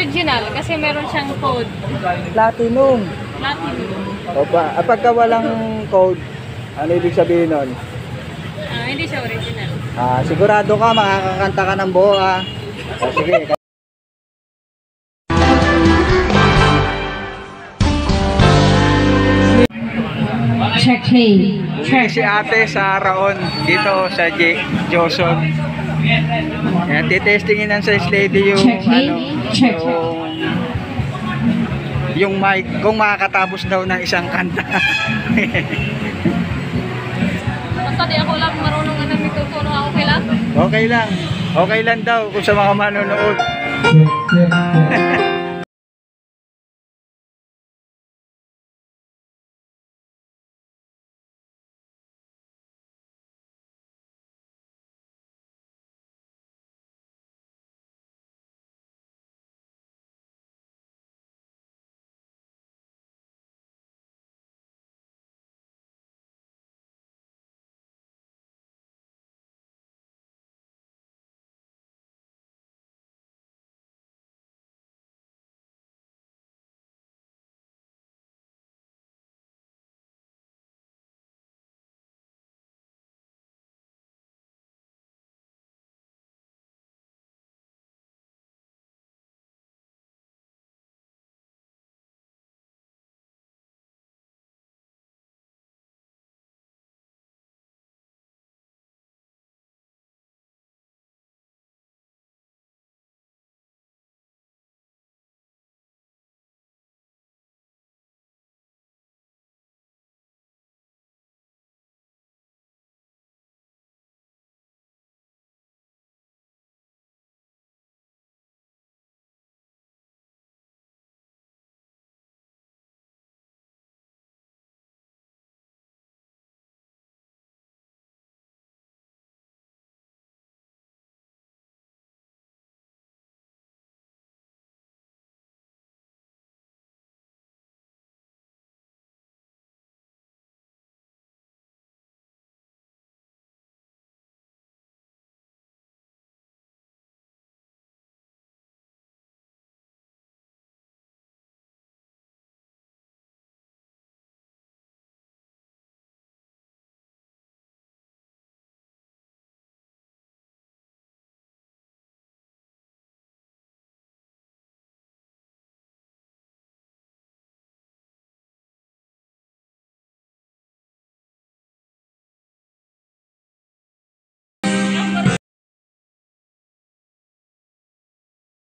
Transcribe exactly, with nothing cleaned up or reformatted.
original kasi meron siyang code. Platinum. Platinum. Opa, ah, pagka walang code, ano ibig sabihin nun? Ah, hindi siya original. Ah, sigurado ka, makakakanta ka ng buo ah. O sige. Check hey. Check. Si ate sa Raon dito sa J Joson. Yan, titestingin ng size lady yung Check hey. ano, Check. yung yung mic kung makakatapos daw ng isang kanta. Basta di ako lang marunong ano mituturo ako kila. Okay lang. Okay lang daw kung sa mga manonood.